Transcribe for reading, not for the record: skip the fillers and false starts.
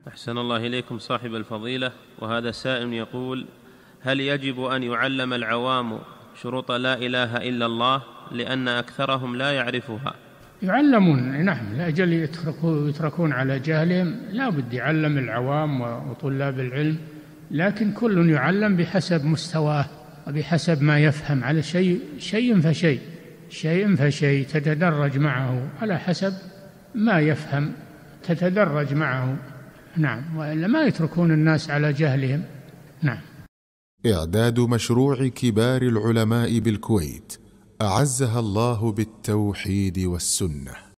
أحسن الله إليكم صاحب الفضيلة. وهذا سائل يقول: هل يجب أن يعلم العوام شروط لا إله إلا الله لأن أكثرهم لا يعرفها؟ يعلمون، نعم، لأجل يتركون على جهلهم لا بد يعلم العوام وطلاب العلم، لكن كل يعلم بحسب مستواه وبحسب ما يفهم، على شيء فشيء تتدرج معه على حسب ما يفهم، تتدرج معه. نعم، وإلا ما يتركون الناس على جهلهم. نعم. إعداد مشروع كبار العلماء بالكويت أعزها الله بالتوحيد والسنة.